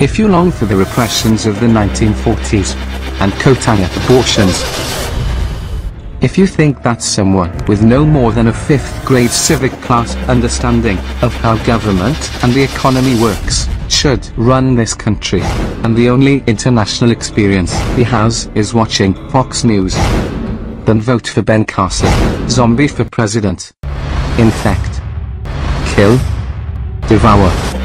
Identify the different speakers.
Speaker 1: If you long for the repressions of the 1940s and Kotanga abortions, if you think that someone with no more than a 5th grade civic class understanding of how government and the economy works should run this country, and the only international experience he has is watching Fox News, then vote for Ben Carson, zombie for president. Infect, kill, devour.